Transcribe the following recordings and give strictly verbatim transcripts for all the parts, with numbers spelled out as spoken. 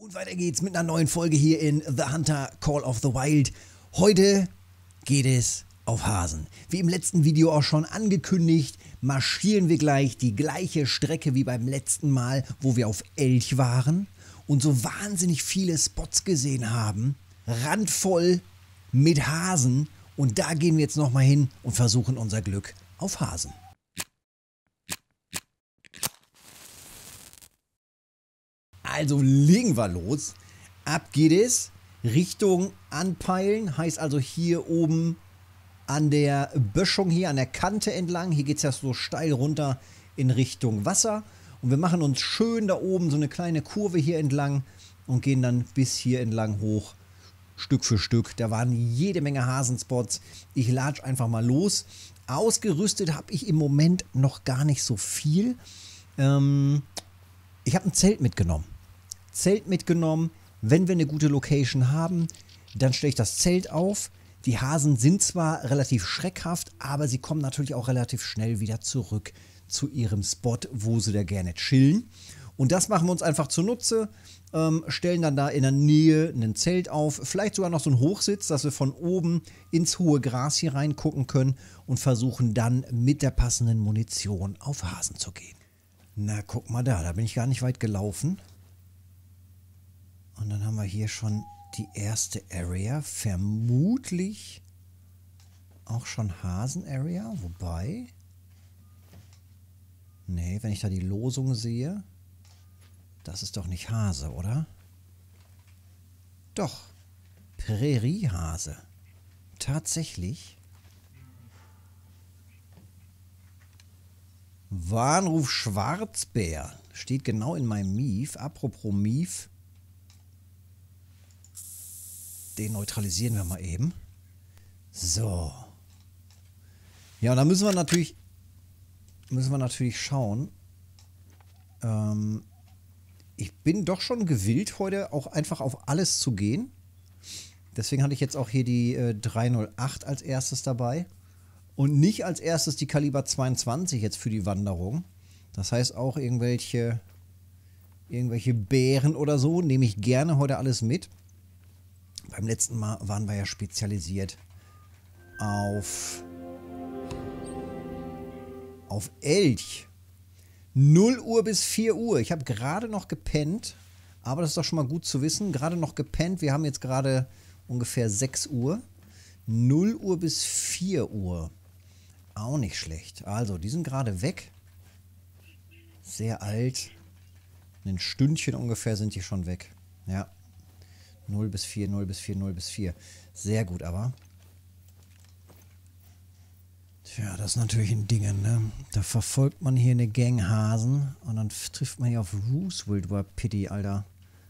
Und weiter geht's mit einer neuen Folge hier in The Hunter Call of the Wild. Heute geht es auf Hasen. Wie im letzten Video auch schon angekündigt, marschieren wir gleich die gleiche Strecke wie beim letzten Mal, wo wir auf Elch waren und so wahnsinnig viele Spots gesehen haben, randvoll mit Hasen. Und da gehen wir jetzt nochmal hin und versuchen unser Glück auf Hasen. Also legen wir los. Ab geht es. Richtung anpeilen. Heißt also hier oben an der Böschung hier, an der Kante entlang. Hier geht es ja so steil runter in Richtung Wasser. Und wir machen uns schön da oben so eine kleine Kurve hier entlang und gehen dann bis hier entlang hoch. Stück für Stück. Da waren jede Menge Hasenspots. Ich latsch einfach mal los. Ausgerüstet habe ich im Moment noch gar nicht so viel. Ähm, ich habe ein Zelt mitgenommen. Zelt mitgenommen. Wenn wir eine gute Location haben, dann stelle ich das Zelt auf. Die Hasen sind zwar relativ schreckhaft, aber sie kommen natürlich auch relativ schnell wieder zurück zu ihrem Spot, wo sie da gerne chillen. Und das machen wir uns einfach zunutze. Ähm, stellen dann da in der Nähe ein Zelt auf. Vielleicht sogar noch so ein Hochsitz, dass wir von oben ins hohe Gras hier reingucken können und versuchen dann mit der passenden Munition auf Hasen zu gehen. Na, guck mal da, da bin ich gar nicht weit gelaufen. Und dann haben wir hier schon die erste Area. Vermutlich auch schon Hasen-Area. Wobei... Nee, wenn ich da die Losung sehe... Das ist doch nicht Hase, oder? Doch. Präriehase. Tatsächlich. Warnruf Schwarzbär. Steht genau in meinem Mief. Apropos Mief. Den neutralisieren wir mal eben. So. Ja, und da müssen wir natürlich müssen wir natürlich schauen. Ähm, ich bin doch schon gewillt, heute auch einfach auf alles zu gehen. Deswegen hatte ich jetzt auch hier die äh, drei null acht als erstes dabei. Und nicht als erstes die Kaliber zweiundzwanzig jetzt für die Wanderung. Das heißt auch irgendwelche, irgendwelche Bären oder so nehme ich gerne heute alles mit. Beim letzten Mal waren wir ja spezialisiert auf, auf Elch. null Uhr bis vier Uhr. Ich habe gerade noch gepennt, aber das ist doch schon mal gut zu wissen. Gerade noch gepennt. Wir haben jetzt gerade ungefähr sechs Uhr. null Uhr bis vier Uhr. Auch nicht schlecht. Also, die sind gerade weg. Sehr alt. Ein Stündchen ungefähr sind die schon weg. Ja. null bis vier, null bis vier, null bis vier. Sehr gut, aber. Tja, das ist natürlich ein Ding, ne? Da verfolgt man hier eine Gang Hasen und dann trifft man hier auf Roosevelt Wapiti, Alter.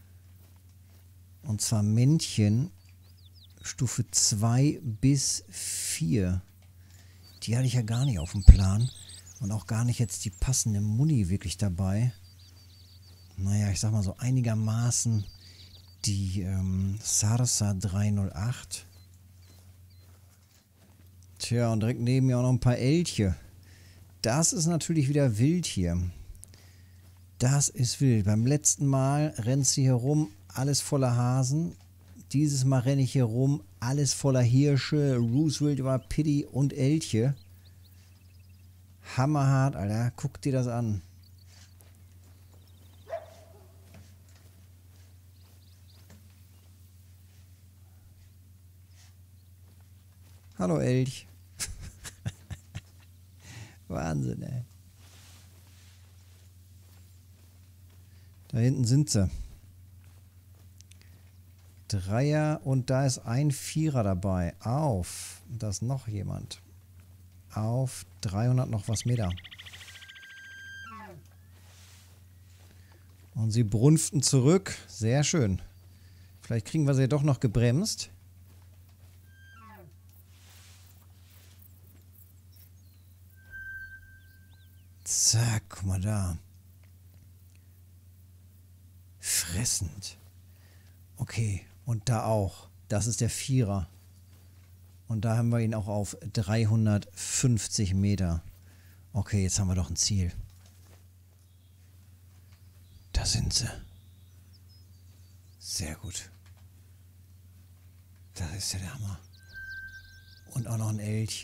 Und zwar Männchen Stufe zwei bis vier. Die hatte ich ja gar nicht auf dem Plan. Und auch gar nicht jetzt die passende Muni wirklich dabei. Naja, ich sag mal so einigermaßen die ähm, Sarsa drei null acht. Tja, und direkt neben mir auch noch ein paar Elche. Das ist natürlich wieder wild hier. Das ist wild. Beim letzten Mal rennt sie hier rum, alles voller Hasen. Dieses Mal renne ich hier rum, alles voller Hirsche, Roosevelt Wapiti und Elche. Hammerhart, Alter. Guck dir das an. Hallo Elch. Wahnsinn, ey. Da hinten sind sie. Dreier und da ist ein Vierer dabei. Auf. Da ist noch jemand. Auf dreihundert noch was Meter. Und sie brunften zurück. Sehr schön. Vielleicht kriegen wir sie ja doch noch gebremst. Zack, guck mal da. Fressend. Okay, und da auch. Das ist der Vierer. Und da haben wir ihn auch auf dreihundertfünfzig Meter. Okay, jetzt haben wir doch ein Ziel. Da sind sie. Sehr gut. Das ist ja der Hammer. Und auch noch ein Elch.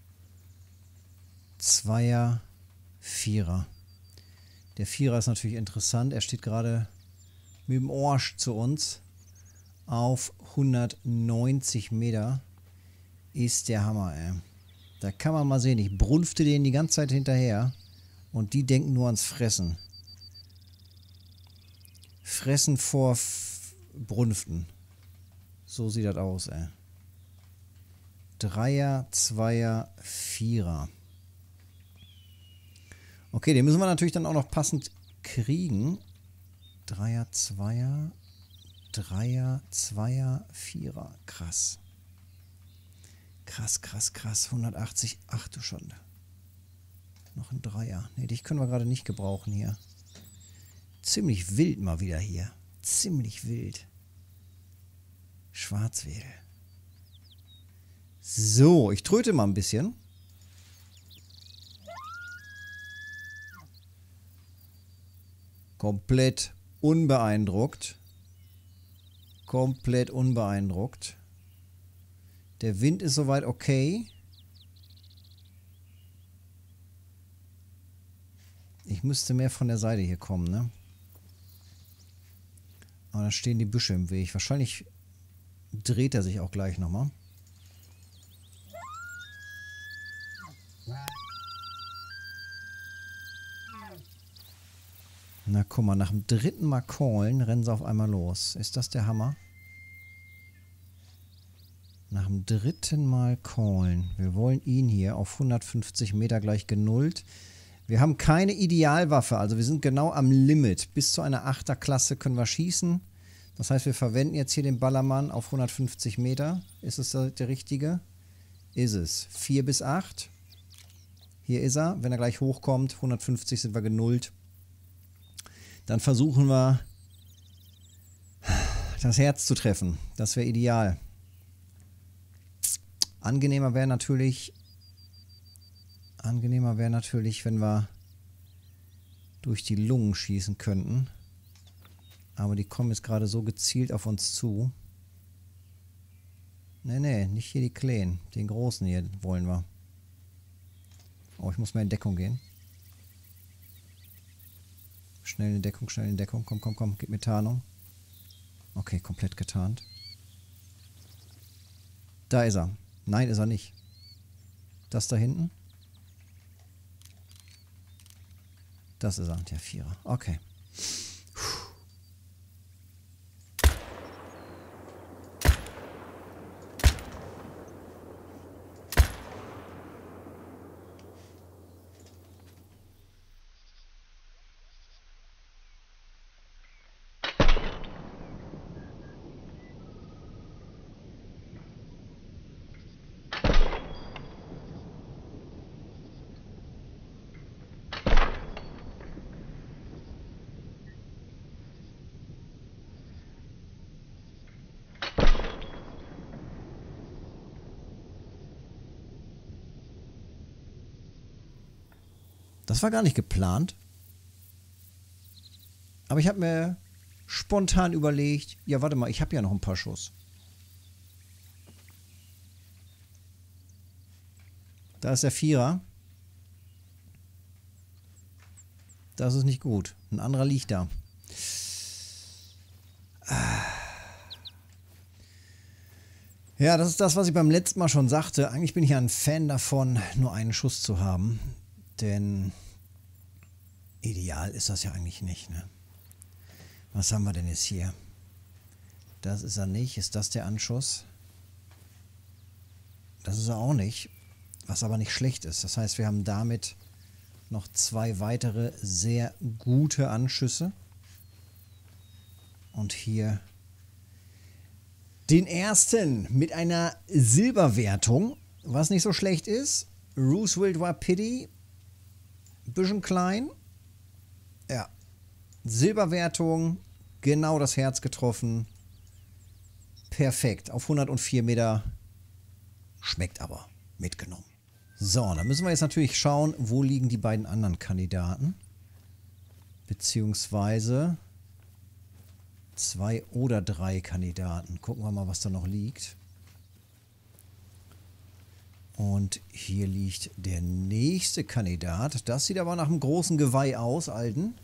Zweier, Vierer. Der Vierer ist natürlich interessant. Er steht gerade mit dem Arsch zu uns. Auf hundertneunzig Meter. Ist der Hammer, ey. Da kann man mal sehen. Ich brunfte denen die ganze Zeit hinterher. Und die denken nur ans Fressen. Fressen vor F Brunften. So sieht das aus, ey. Dreier, Zweier, Vierer. Okay, den müssen wir natürlich dann auch noch passend kriegen. Dreier, Zweier, Dreier, Zweier, Vierer. Krass. Krass, krass, krass. hundertachtzig. Ach du Schande. Noch ein Dreier. Ne, dich können wir gerade nicht gebrauchen hier. Ziemlich wild mal wieder hier. Ziemlich wild. Schwarzwedel. So, ich tröte mal ein bisschen. Komplett unbeeindruckt. Komplett unbeeindruckt. Der Wind ist soweit okay. Ich müsste mehr von der Seite hier kommen, ne? Aber da stehen die Büsche im Weg. Wahrscheinlich dreht er sich auch gleich nochmal. Na guck mal, nach dem dritten Mal callen rennen sie auf einmal los. Ist das der Hammer? Nach dem dritten Mal callen. Wir wollen ihn hier auf hundertfünfzig Meter gleich genullt. Wir haben keine Idealwaffe, also wir sind genau am Limit. Bis zu einer achter Klasse können wir schießen. Das heißt, wir verwenden jetzt hier den Ballermann auf hundertfünfzig Meter. Ist es der richtige? Ist es. vier bis acht. Hier ist er. Wenn er gleich hochkommt, hundertfünfzig sind wir genullt. Dann versuchen wir, das Herz zu treffen. Das wäre ideal. Angenehmer wäre natürlich, angenehmer wäre natürlich, wenn wir durch die Lungen schießen könnten. Aber die kommen jetzt gerade so gezielt auf uns zu. Nee, nee, nicht hier die Kleinen. Den Großen hier wollen wir. Oh, ich muss mal in Deckung gehen. Schnell in Deckung, schnell in Deckung. Komm, komm, komm. Gib mir Tarnung. Okay, komplett getarnt. Da ist er. Nein, ist er nicht. Das da hinten. Das ist er, der Vierer. Okay. Das war gar nicht geplant. Aber ich habe mir spontan überlegt, ja warte mal, ich habe ja noch ein paar Schuss. Da ist der Vierer. Das ist nicht gut. Ein anderer liegt da. Ja, das ist das, was ich beim letzten Mal schon sagte. Eigentlich bin ich ja ein Fan davon, nur einen Schuss zu haben. Denn ideal ist das ja eigentlich nicht, ne? Was haben wir denn jetzt hier? Das ist er nicht. Ist das der Anschuss? Das ist er auch nicht. Was aber nicht schlecht ist. Das heißt, wir haben damit noch zwei weitere sehr gute Anschüsse. Und hier den ersten mit einer Silberwertung, was nicht so schlecht ist. Roosevelt Wapiti. Bisschen klein. Ja. Silberwertung. Genau das Herz getroffen. Perfekt. Auf hundertvier Meter. Schmeckt aber. Mitgenommen. So, dann müssen wir jetzt natürlich schauen, wo liegen die beiden anderen Kandidaten. Beziehungsweise Zwei oder drei Kandidaten. Gucken wir mal, was da noch liegt. Und hier liegt der nächste Kandidat. Das sieht aber nach einem großen Geweih aus, Alten.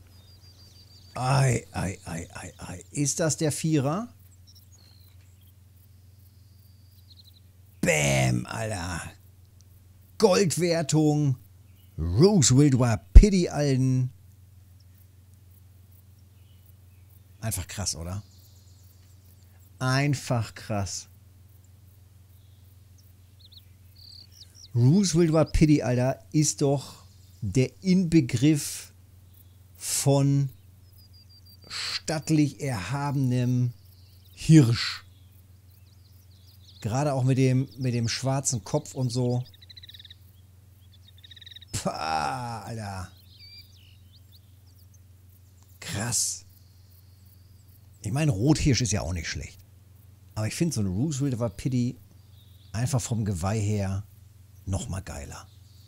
Ei, ei, ei, ei, ei. Ist das der Vierer? Bäm, Alter. Goldwertung. Roosevelt Wapiti, Alten. Einfach krass, oder? Einfach krass. Roosevelt Wapiti, Alter, ist doch der Inbegriff von stattlich erhabenem Hirsch. Gerade auch mit dem, mit dem schwarzen Kopf und so. Pah, Alter. Krass. Ich meine, Rothirsch ist ja auch nicht schlecht. Aber ich finde so ein Roosevelt Wapiti einfach vom Geweih her nochmal geiler.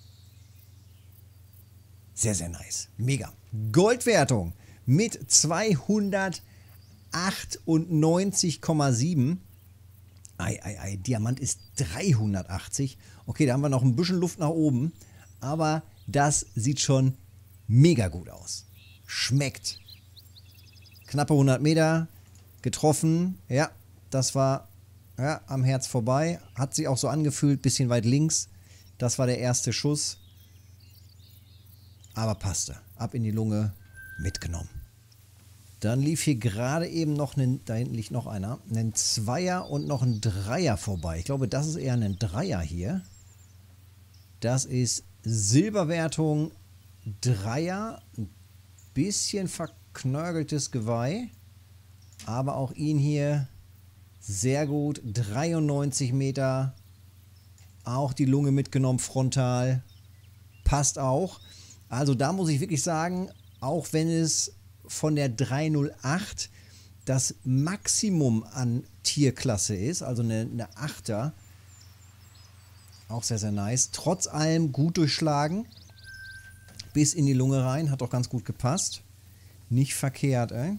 Sehr, sehr nice. Mega. Goldwertung mit zweihundertachtundneunzig Komma sieben. Ei, ei, ei. Diamant ist dreihundertachtzig. Okay, da haben wir noch ein bisschen Luft nach oben. Aber das sieht schon mega gut aus. Schmeckt. Knappe hundert Meter. Getroffen. Ja, das war ja, am Herz vorbei. Hat sich auch so angefühlt. Bisschen weit links. Das war der erste Schuss. Aber passte. Ab in die Lunge. Mitgenommen. Dann lief hier gerade eben noch ein, da hinten liegt noch einer, ein Zweier und noch ein Dreier vorbei. Ich glaube, das ist eher ein Dreier hier. Das ist Silberwertung Dreier. Ein bisschen verknörgeltes Geweih. Aber auch ihn hier sehr gut. dreiundneunzig Meter. Auch die Lunge mitgenommen frontal. Passt auch. Also da muss ich wirklich sagen, auch wenn es von der dreihundertacht das Maximum an Tierklasse ist, also eine, eine Achter, auch sehr, sehr nice. Trotz allem gut durchschlagen, bis in die Lunge rein, hat auch ganz gut gepasst. Nicht verkehrt, ey.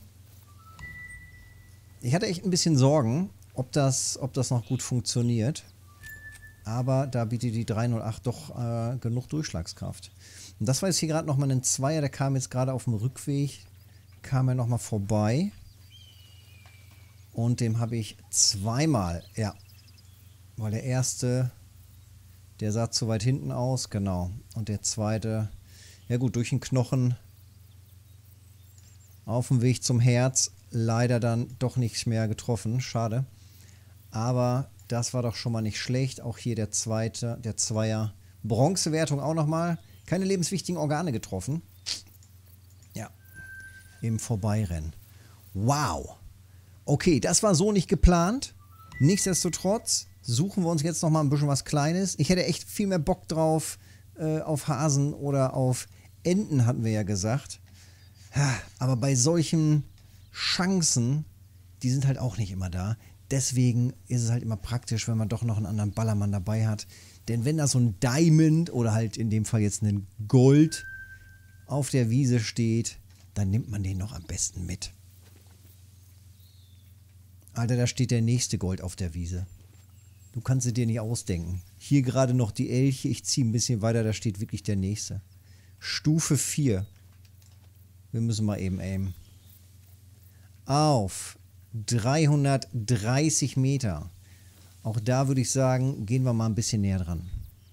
Ich hatte echt ein bisschen Sorgen, ob das, ob das noch gut funktioniert. Aber da bietet die dreihundertacht doch äh, genug Durchschlagskraft. Und das war jetzt hier gerade nochmal ein Zweier, der kam jetzt gerade auf dem Rückweg, kam er nochmal vorbei. Und dem habe ich zweimal, ja, weil der erste, der sah zu weit hinten aus, genau. Und der zweite, ja gut, durch den Knochen auf dem Weg zum Herz, leider dann doch nichts mehr getroffen, schade. Aber das war doch schon mal nicht schlecht. Auch hier der zweite, der Zweier. Bronzewertung auch nochmal. Keine lebenswichtigen Organe getroffen. Ja, im Vorbeirennen. Wow. Okay, das war so nicht geplant. Nichtsdestotrotz suchen wir uns jetzt nochmal ein bisschen was Kleines. Ich hätte echt viel mehr Bock drauf äh, auf Hasen oder auf Enten, hatten wir ja gesagt. Aber bei solchen Chancen, die sind halt auch nicht immer da. Deswegen ist es halt immer praktisch, wenn man doch noch einen anderen Ballermann dabei hat. Denn wenn da so ein Diamond oder halt in dem Fall jetzt ein Gold auf der Wiese steht, dann nimmt man den noch am besten mit. Alter, da steht der nächste Gold auf der Wiese. Du kannst es dir nicht ausdenken. Hier gerade noch die Elche. Ich ziehe ein bisschen weiter, da steht wirklich der nächste. Stufe vier. Wir müssen mal eben aimen. Auf dreihundertdreißig Meter. Auch da würde ich sagen, gehen wir mal ein bisschen näher dran.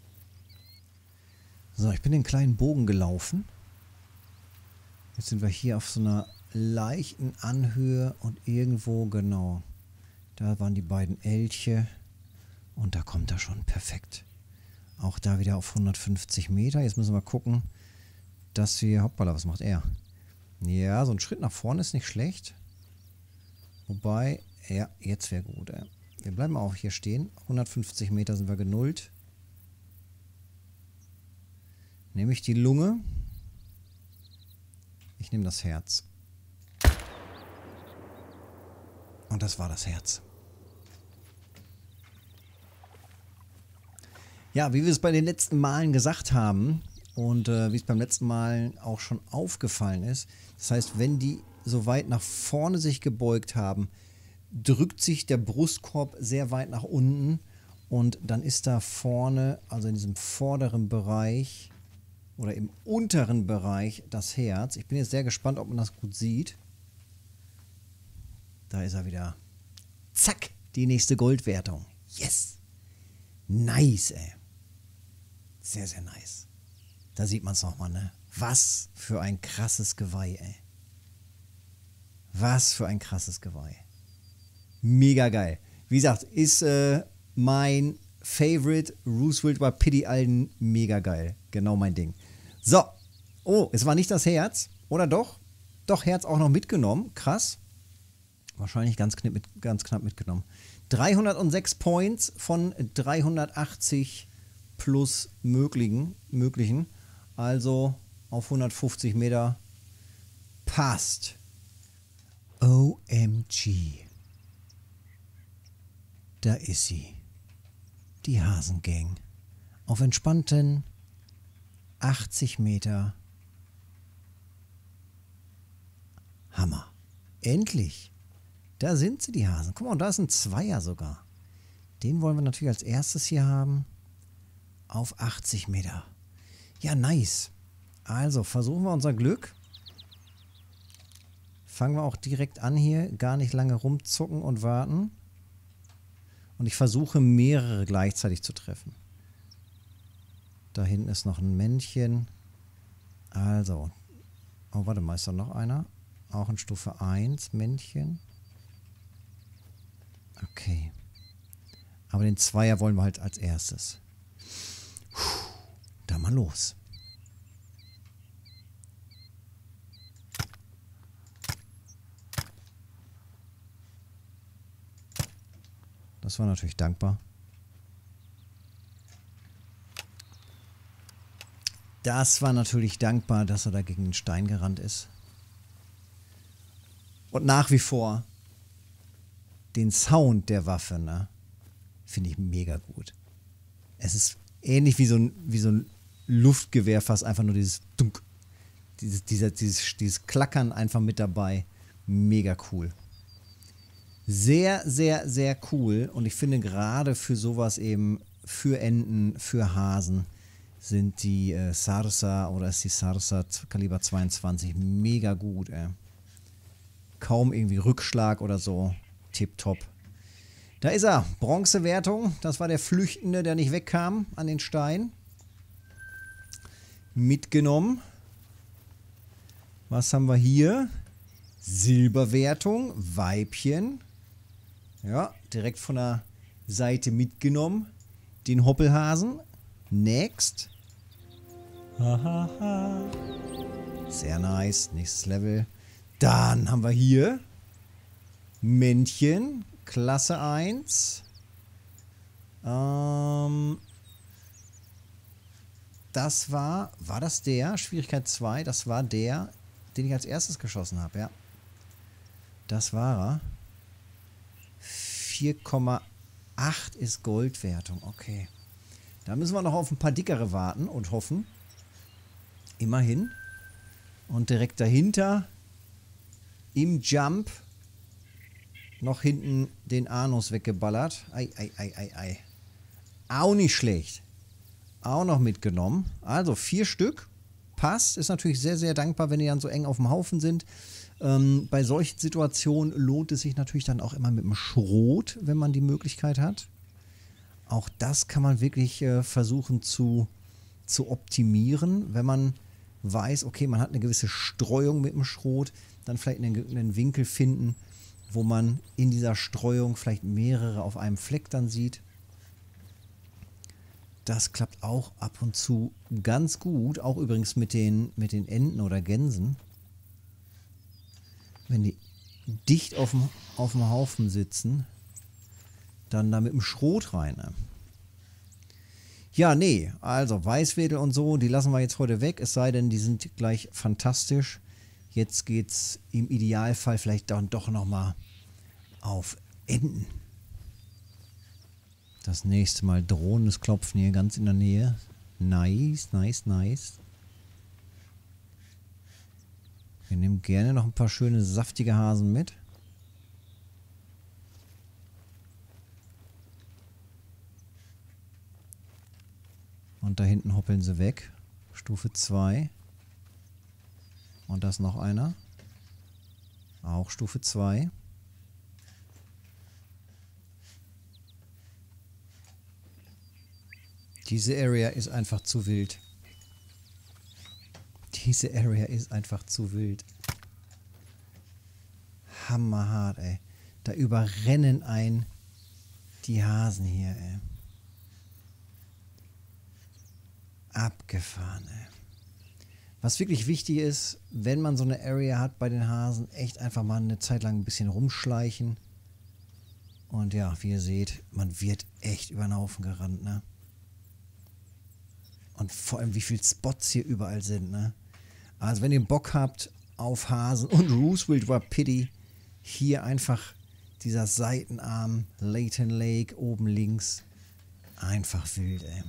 So, ich bin den kleinen Bogen gelaufen. Jetzt sind wir hier auf so einer leichten Anhöhe und irgendwo, genau, da waren die beiden Elche und da kommt er schon perfekt. Auch da wieder auf hundertfünfzig Meter. Jetzt müssen wir gucken, dass wir, hoppala, was macht er? Ja, so ein Schritt nach vorne ist nicht schlecht. Wobei, ja, jetzt wäre gut. Ja. Wir bleiben auch hier stehen. hundertfünfzig Meter sind wir genullt. Nehme ich die Lunge. Ich nehme das Herz. Und das war das Herz. Ja, wie wir es bei den letzten Malen gesagt haben und äh, wie es beim letzten Mal auch schon aufgefallen ist. Das heißt, wenn die so weit nach vorne sich gebeugt haben, drückt sich der Brustkorb sehr weit nach unten und dann ist da vorne, also in diesem vorderen Bereich oder im unteren Bereich das Herz. Ich bin jetzt sehr gespannt, ob man das gut sieht. Da ist er wieder. Zack, die nächste Goldwertung. Yes. Nice, ey. Sehr, sehr nice. Da sieht man es nochmal, ne? Was für ein krasses Geweih, ey. Was für ein krasses Geweih. Mega geil. Wie gesagt, ist äh, mein Favorite. Roosevelt war Pity Alden. Mega geil. Genau mein Ding. So. Oh, es war nicht das Herz. Oder doch? Doch, Herz auch noch mitgenommen. Krass. Wahrscheinlich ganz knapp, mit, ganz knapp mitgenommen. dreihundertsechs Points von dreihundertachtzig plus möglichen. möglichen. Also auf hundertfünfzig Meter passt. O M G. Da ist sie. Die Hasengang. Auf entspannten achtzig Meter. Hammer. Endlich. Da sind sie, die Hasen. Guck mal, und da ist ein Zweier sogar. Den wollen wir natürlich als erstes hier haben. Auf achtzig Meter. Ja, nice. Also, versuchen wir unser Glück. Fangen wir auch direkt an hier. Gar nicht lange rumzucken und warten. Und ich versuche, mehrere gleichzeitig zu treffen. Da hinten ist noch ein Männchen. Also. Oh, warte mal, ist da noch einer? Auch in Stufe eins, Männchen. Okay. Aber den Zweier wollen wir halt als erstes. Puh, da mal los. Das war natürlich dankbar. Das war natürlich dankbar, dass er da gegen den Stein gerannt ist. Und nach wie vor den Sound der Waffe, ne, finde ich mega gut. Es ist ähnlich wie so ein, wie so ein Luftgewehr, fast einfach nur dieses Dunk, dieses, dieser, dieses, dieses Klackern einfach mit dabei. Mega cool. Sehr, sehr, sehr cool. Und ich finde gerade für sowas eben, für Enten, für Hasen, sind die äh, Sarsa oder ist die Sarsa Kaliber zweiundzwanzig mega gut, ey. Kaum irgendwie Rückschlag oder so. Tipptopp. Da ist er. Bronzewertung. Das war der Flüchtende, der nicht wegkam an den Stein. Mitgenommen. Was haben wir hier? Silberwertung. Weibchen. Ja, direkt von der Seite mitgenommen. Den Hoppelhasen. Next. Hahaha. Sehr nice. Nächstes Level. Dann haben wir hier Männchen. Klasse eins. Ähm, das war, war das der? Schwierigkeit zwei. Das war der, den ich als erstes geschossen habe, ja. Das war er. vier Komma acht ist Goldwertung. Okay. Da müssen wir noch auf ein paar dickere warten und hoffen. Immerhin. Und direkt dahinter im Jump noch hinten den Anus weggeballert. Ei, ei, ei, ei, ei. Auch nicht schlecht. Auch noch mitgenommen. Also vier Stück. Passt. Ist natürlich sehr, sehr dankbar, wenn die dann so eng auf dem Haufen sind. Ähm, bei solchen Situationen lohnt es sich natürlich dann auch immer mit dem Schrot, wenn man die Möglichkeit hat. Auch das kann man wirklich äh, versuchen zu, zu optimieren, wenn man weiß, okay, man hat eine gewisse Streuung mit dem Schrot, dann vielleicht einen, einen Winkel finden, wo man in dieser Streuung vielleicht mehrere auf einem Fleck dann sieht. Das klappt auch ab und zu ganz gut, auch übrigens mit den, mit den Enten oder Gänsen. Wenn die dicht auf dem, auf dem Haufen sitzen, dann da mit dem Schrot rein. Ne? Ja, nee, also Weißwedel und so, die lassen wir jetzt heute weg, es sei denn, die sind gleich fantastisch. Jetzt geht's im Idealfall vielleicht dann doch nochmal auf Enten. Das nächste Mal drohendes Klopfen hier ganz in der Nähe. Nice, nice, nice. Wir nehmen gerne noch ein paar schöne, saftige Hasen mit. Und da hinten hoppeln sie weg. Stufe zwei. Und da ist noch einer. Auch Stufe zwei. Diese Area ist einfach zu wild. Diese Area ist einfach zu wild. Hammerhart, ey. Da überrennen ein die Hasen hier, ey. Abgefahren, ey. Was wirklich wichtig ist, wenn man so eine Area hat bei den Hasen, echt einfach mal eine Zeit lang ein bisschen rumschleichen. Und ja, wie ihr seht, man wird echt über den Haufen gerannt, ne? Und vor allem, wie viele Spots hier überall sind, ne? Also wenn ihr Bock habt auf Hasen und Roosevelt Wapiti, hier einfach dieser Seitenarm, Layton Lake, oben links. Einfach wild, ey.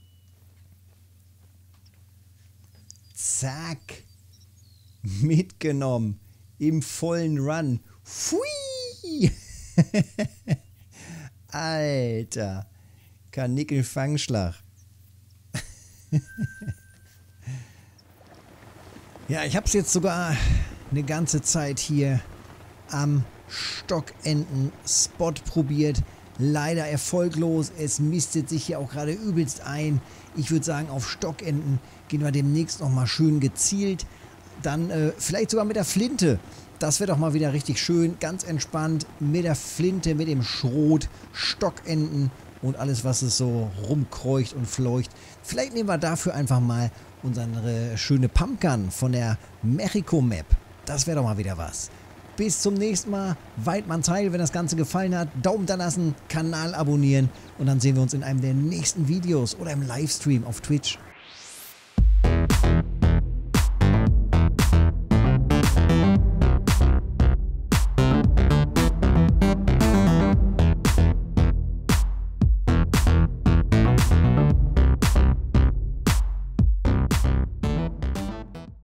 Zack. Mitgenommen. Im vollen Run. Pfui. Alter. Karnickel-Fangschlag. Ja, ich habe es jetzt sogar eine ganze Zeit hier am Stockenten-Spot probiert. Leider erfolglos. Es mistet sich hier auch gerade übelst ein. Ich würde sagen, auf Stockenten gehen wir demnächst nochmal schön gezielt. Dann äh, vielleicht sogar mit der Flinte. Das wäre doch mal wieder richtig schön. Ganz entspannt mit der Flinte, mit dem Schrot, Stockenten und alles, was es so rumkreucht und fleucht. Vielleicht nehmen wir dafür einfach mal unsere schöne Pumpgun von der Mexiko Map. Das wäre doch mal wieder was. Bis zum nächsten Mal. Weidmanns Heil, wenn das Ganze gefallen hat. Daumen da lassen, Kanal abonnieren und dann sehen wir uns in einem der nächsten Videos oder im Livestream auf Twitch.